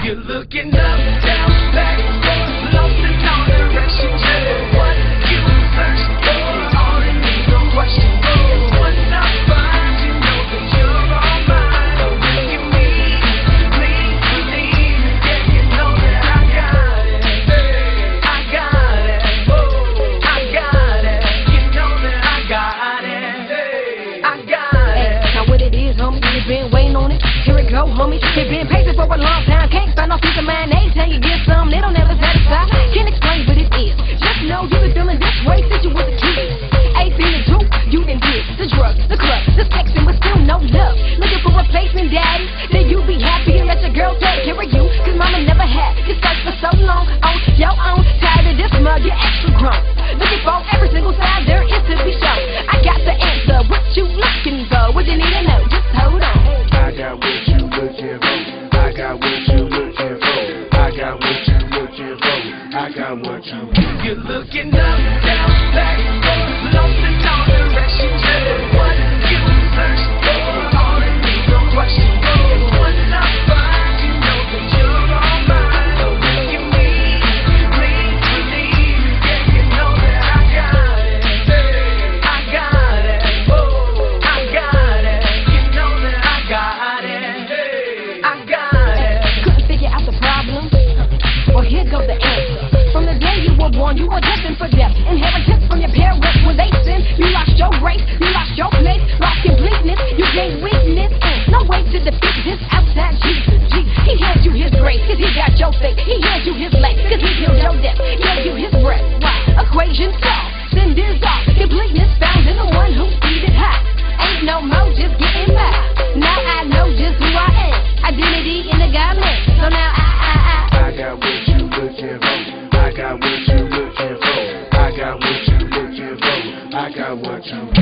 You're looking up, down, back, forth, lost in all directions. What you search for, all in me, no question. Once I find you, know that you're all mine. Oh, when you need, please believe, yeah, you know that I got it. I got it. I got it. You know that I got it. I got it. Now what it is, homie, you been waiting on it. Here it go, homie. You been patient for a long time. Can't find no peace of mind. Every time you get some, they don't ever satisfy. Can't explain what it is. Just know you been feeling this way since you was a kid. Ain't feeling too. You done did the drugs, the club, the sexing, but still no love. Looking for replacement daddy. Then you be happy and let your girl take care of you. Cause mama never had you search for so long on your own. Tired of this mug, you're extra grown. Looking for every single side there is to be shown. I got the answer. What you looking for? What you need to know? Just hold on. I got what you looking for. I got what you looking for. I got what you looking for. I got what you. You're looking up, down, back, forth, lost in all directions. What you search for, all in me, no question. Once I find you, know that you're all mine. So when you need, please believe, yeah, you know that I got it. I got it. I got it. You know that I got it. I got it. Couldn't figure out the problem? Well, here goes the answer. From the day you were born, you were destined for death. Inheritance from your parents when they sin. You lost your race, you lost your place, lost completeness, you gained weakness. No way to defeat this outside Jesus. He hands you his grace, cause he got your faith. He hands you his life, cause he healed your death. Gave you his breath. Equation solved, sin dissolved. Completeness found in the one who seated high. Ain't no more just getting by. Now I know just who I am. Identity in the God man. So now I got what you looking for. I got what you looking for. I got what you looking for. I got what you.